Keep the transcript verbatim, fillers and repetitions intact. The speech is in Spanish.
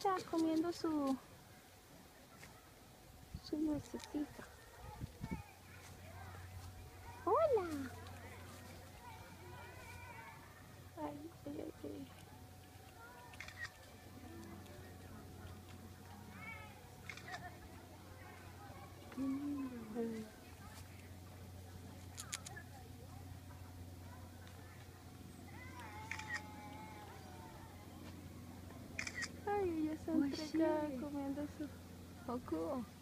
está comiendo su, su nuececita. ¡Hola! Ay, ay, ay, ay. Qué lindo. Ay, ella está Oye. entregada comiendo su joco.